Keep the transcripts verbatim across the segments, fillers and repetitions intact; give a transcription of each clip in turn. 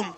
Boom.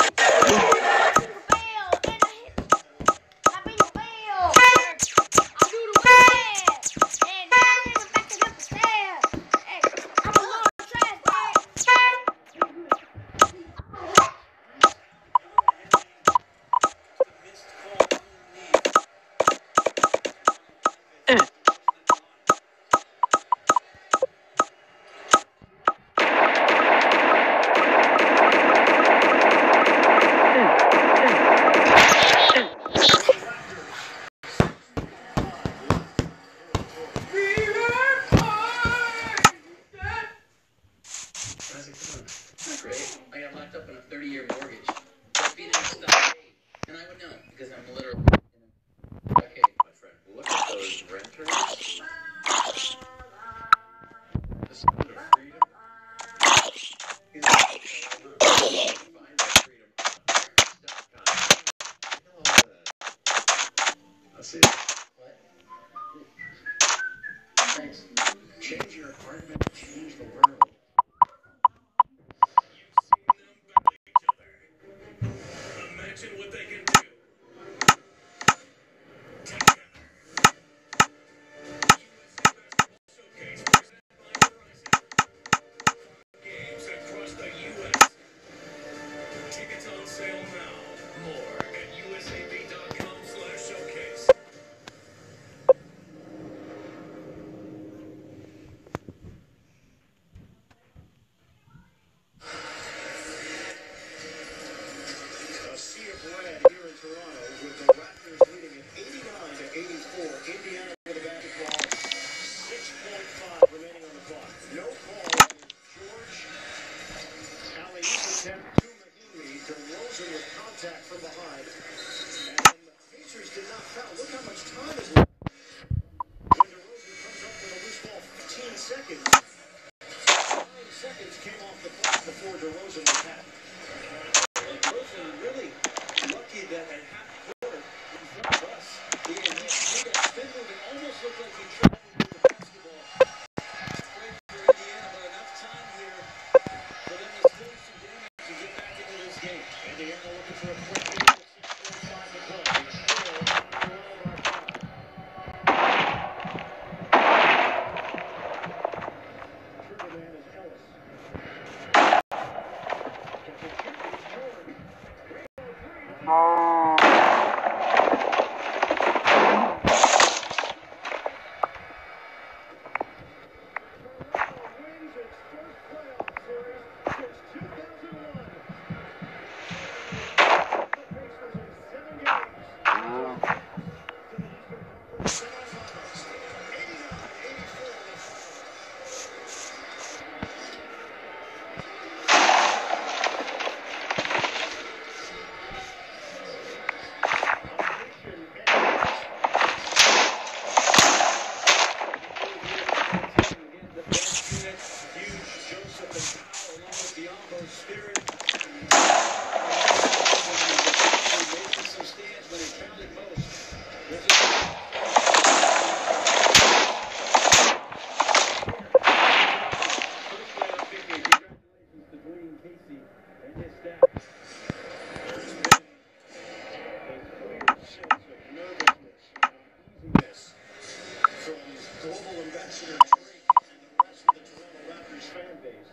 Great. I got locked up in a thirty-year mortgage. Just being in a stockade. And I would know, because I'm literally in a stockade. My friend, look at those renters. The spirit of freedom. He's like, find that freedom on dot com. You know that. I'll see it. What? Thanks. Change your apartment, change the world. Imagine what they can do. Together. Showcase presented by Verizon. Games across the U S Tickets on sale now. More at U S A B dot com slash showcase. A sea of red here in Toronto with the Raptors leading at eighty-nine to eighty-four. Indiana with a basketball. six point five remaining on the clock. No call for George. Alley-oop attempt to Mahimi. DeRozan with contact from behind. And the Pacers did not foul. Look how much time is left. When DeRozan comes up with a loose ball, fifteen seconds. Nine seconds came off the clock before DeRozan was tapped. And DeRozan really lucky that at half court in front of us, he had made that spin move. It almost looked like he traveled with the basketball. Great for Indiana, but enough time here for them to still some damage to get back into this game. Indiana looking for a quick lead with six point five to play. They trail one over five. Trigger man is Ellis. Catches two is Jordan. Wins its first playoff series since two thousand one. The Pacers in seven games. To the Eastern Conference semifinals. eighty-nine eighty-four. Global Ambassador Drake and the rest of the Toronto Raptors fan base.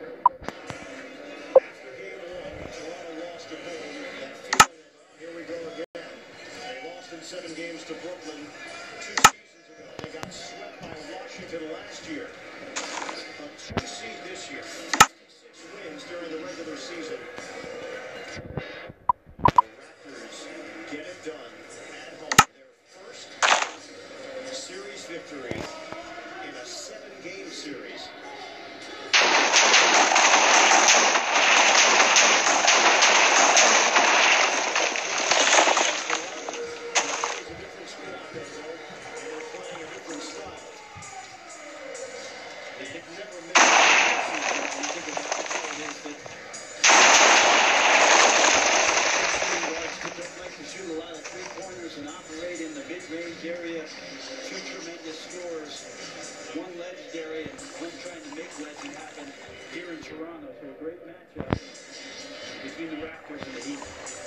After game one, Toronto lost at home. That feeling of, oh, here we go again. They lost in seven games to Brooklyn two seasons ago. They got swept by Washington last year. A two seed this year. fifty-six wins during the regular season. The Raptors get it done at home. Their first series victory in a seven-game series. It's a different squad, and they're playing a different style. They can never miss. You think about how it is that between the Raptors and the Heat.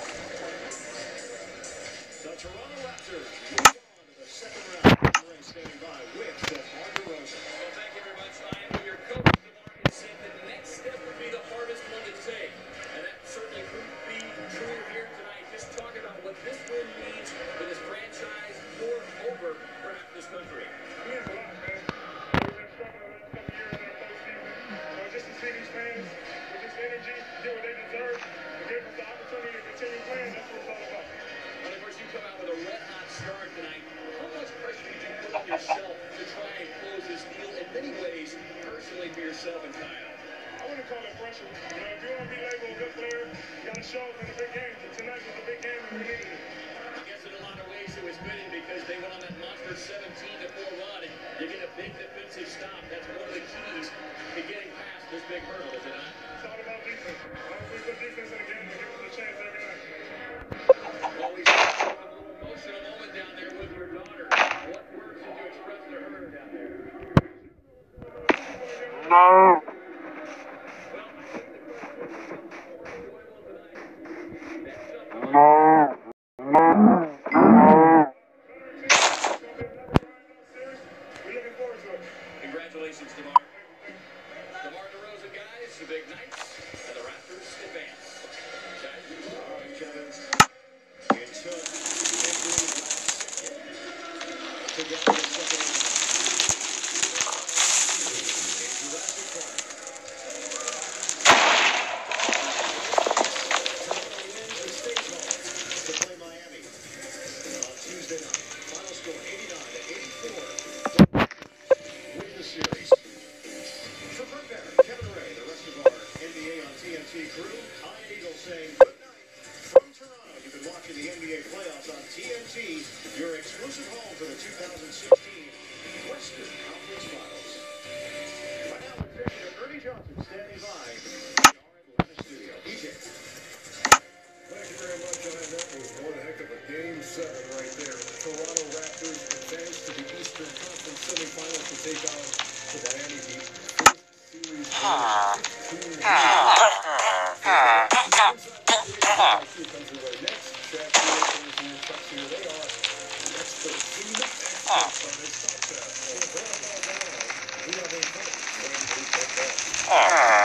The Toronto Raptors move on to the second round. Ray standing by with DeMar DeRozan. Well, thank you very much. I am your coach, DeMar, and said the next step would be the hardest one to take. And that certainly proved to be true here tonight. Just talk about what this win means for this franchise, moreover, perhaps this country. It means a lot, man. We've been struggling the last couple of years in the postseason. So just to see these fans with this energy get what they deserve and give us the opportunity to continue playing, that's what it's all about. And of course, you come out with a red-hot start tonight. How much pressure did you put on yourself to try and close this deal in many ways, personally for yourself and Kyle? I wouldn't call it pressure. You know, if you want to be labeled a good player, you got to show up in the big games. And tonight was a big game and we needed it. I guess in a lot of ways it was fitting because they went on that monster seventeen to four run, and you get a big defensive stop. That's one of the keys to getting past this big hurdle, is it not? It's all about defense. Once we put defense in the game, we give us a chance every night. Always a little emotional moment down there with your daughter. What words did you express to her down there? No. No. Congratulations, DeMar. DeMar DeRozan, guys, the big nights, and the Raptors advance. Guys, All right, Kevin. It took every last second to get to the second round. It's Jurassic Park. Toronto wins and stays home to play Miami on Tuesday night. Final score eighty-nine to eighty-four. Win the series. For Brett Barrett, Kevin Ray, the rest of our N B A on T N T crew, Ian Eagle saying good night from Toronto. You've been watching the N B A playoffs on T N T, your exclusive home for the two thousand sixteen Western Conference Finals. By now, executive Ernie Johnson standing by in our Atlanta studio. E J. Thank you very much, Ian. That was one heck of a game seven right there. The Toronto Raptors advance to the Eastern Conference semifinals to take on the Miami Heat. First series two comes away next. Shaq Lewis and Chuck here. They are experts. Experts on this shot test. We have a